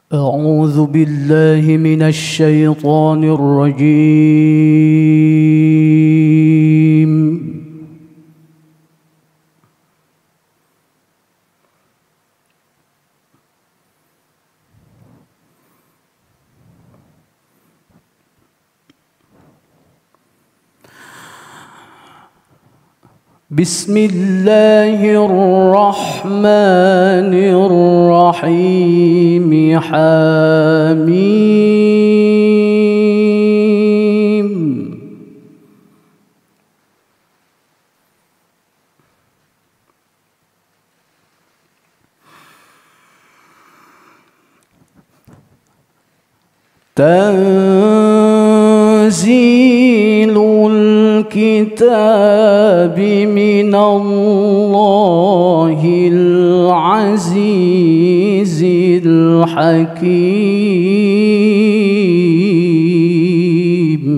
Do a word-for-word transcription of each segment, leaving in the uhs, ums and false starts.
أعوذ بالله من الشيطان الرجيم. بسم الله الرحمن الرحيم. حميم. تنزيل الكتاب من الله العزيز الحكيم.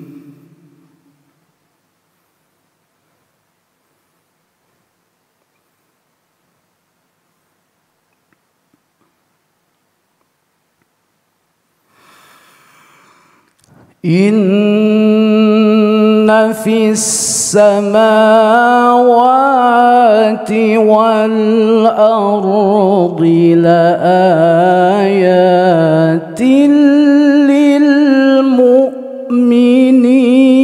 إن في السماوات والأرض لآيات للمؤمنين.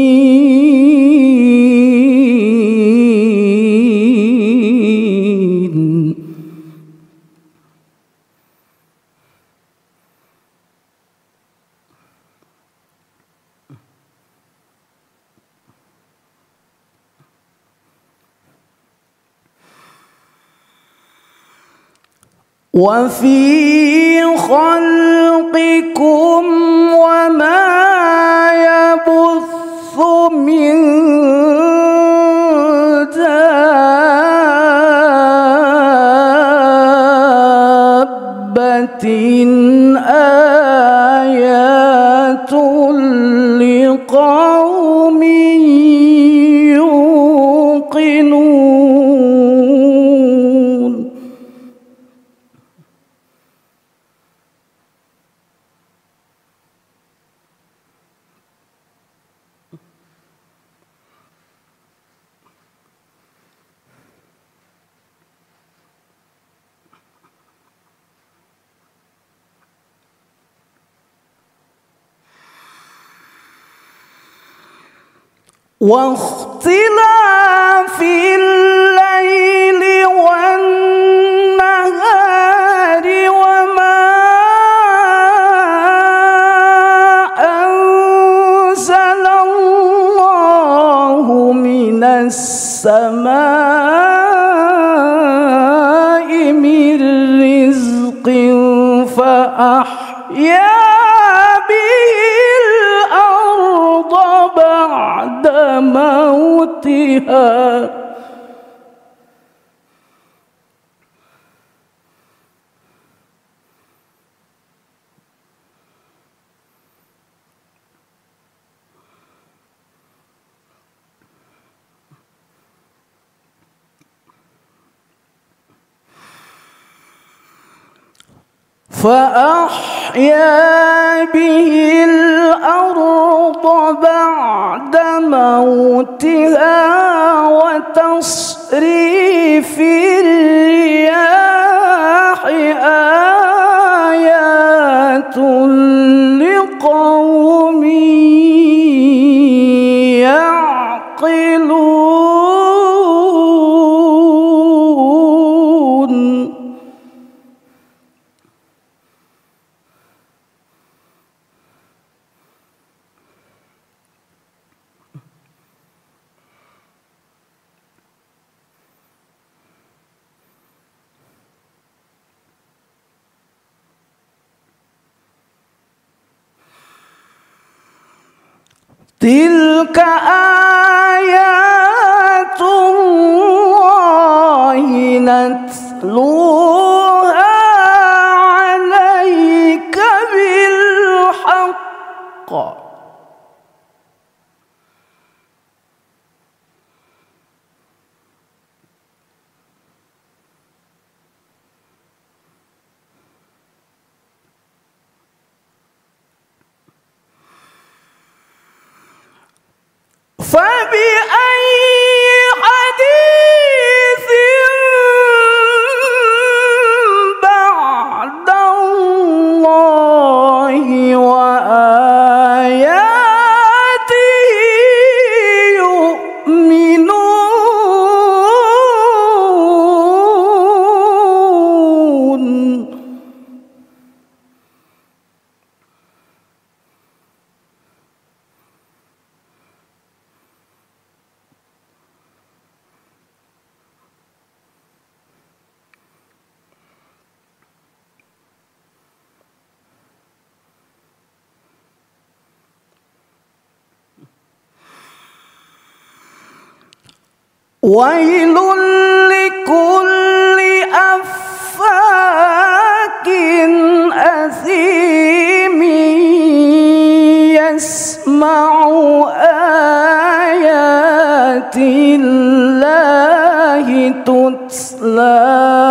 وفي خلقكم وما يبث من دابة آيات لقوم يوقنون. واختلاف الليل والنهار وما أنزل الله من السماء من رزق فأحيا بعد موتها. فأحيا به الأرض بعد موتها وتصريف الرياح آيات لقوم يعقلون. تلك آيات الله نتلوها عليك بالحق. فبأي حديث بعد الله وآياته يؤمنون. ويل لكل أفاك أثيم يسمع آيات الله تتلى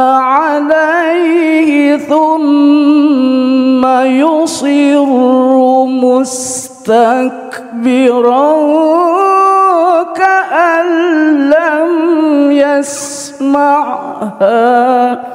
عليه ثم يصر مستكبرا كأن لم يسمعها.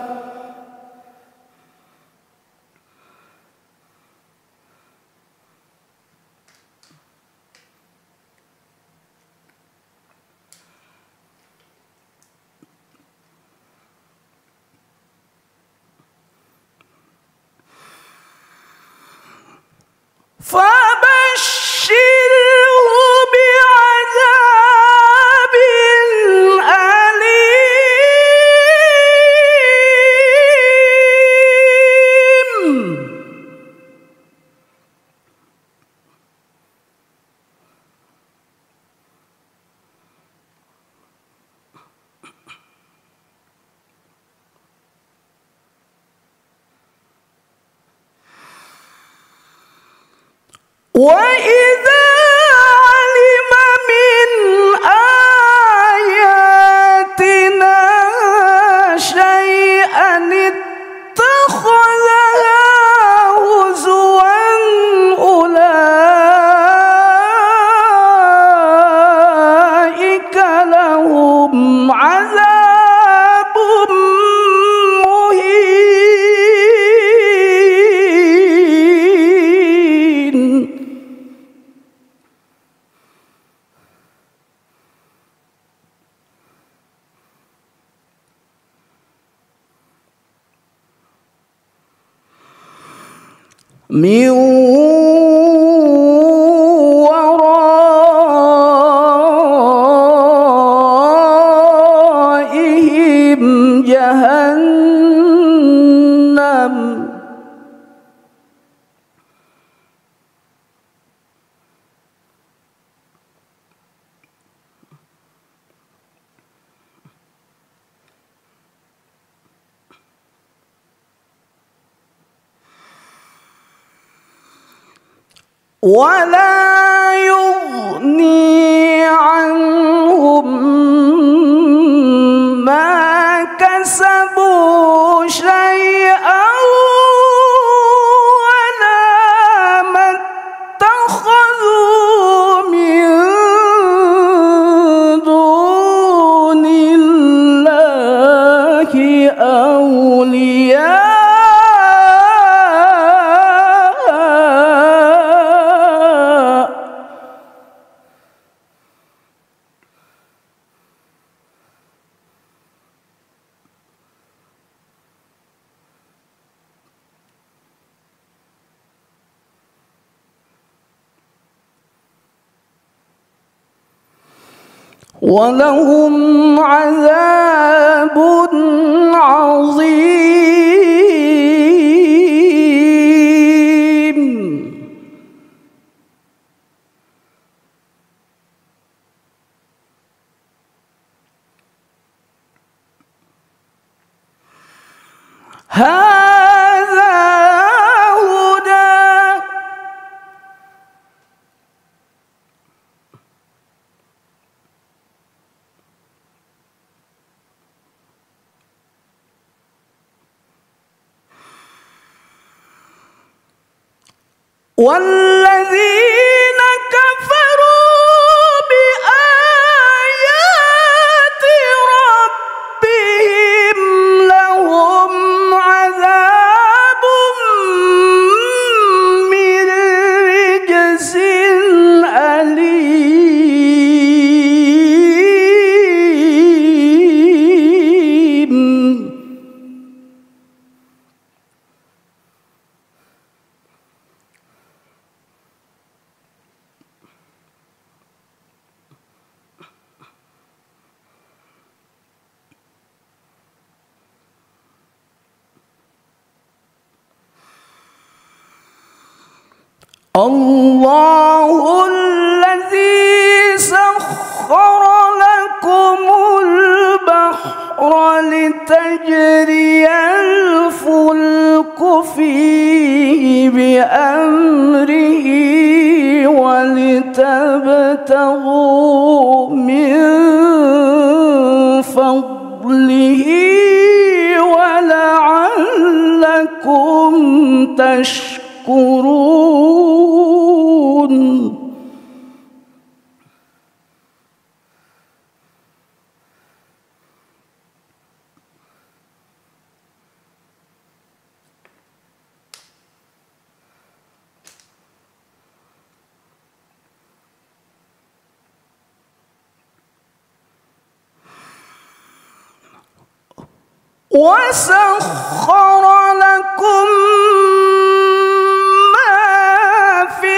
فبشره بعذاب أليم. وإذا علم من آياتنا شيئا اتخذها هزوا أولئك لهم عذاب مهين. من ورائهم جهنم ولا يغني عنهم ما كسبوا شيئا ولا ما اتخذوا من دون الله أولياء. ولهم عذاب عظيم. هذا هدى والذين كفروا بآياتنا الله الذي سخر لكم البحر لتجري الفلك فيه بأمره ولتبتغوا من فضله ولعلكم تشكرون. وسخر لكم ما في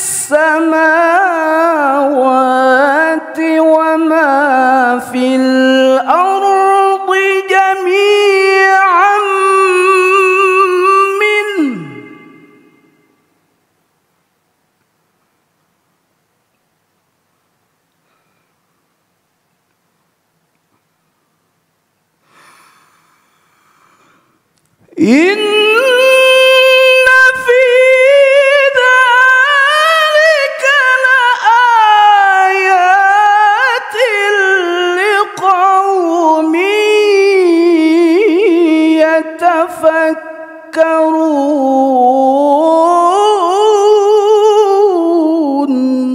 السماوات وما في الأرض جميعا منه إن في ذلك لآيات لقوم يتفكرون.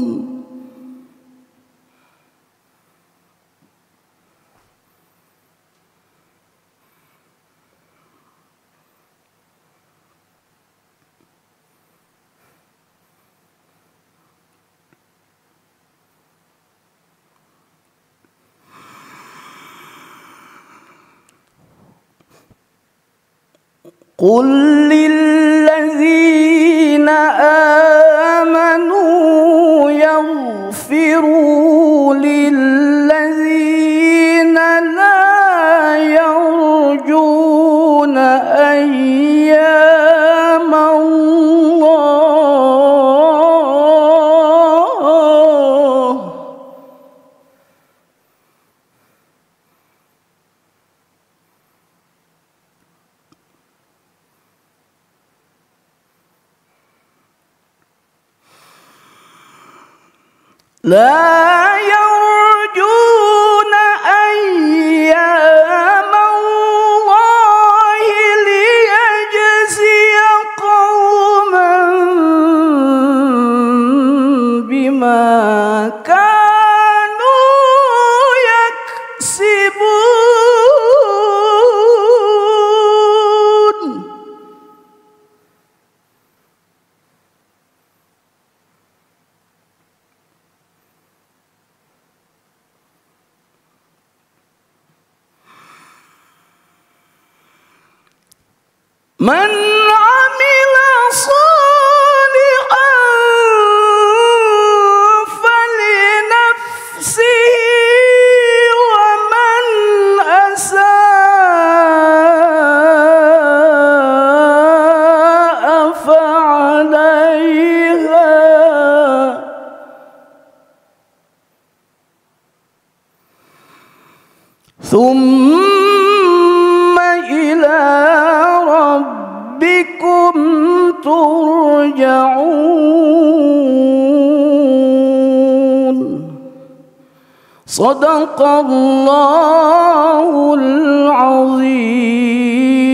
قل للذين آمنوا يغفروا للذين لا يرجون أيام الله. لا يرجون أيام الله ليجزي قوما بما كانوا يكسبون. من عمل صالحا فلنفسه ومن أساء فعليها ثم إلى ربكم ترجعون. صدق الله العظيم.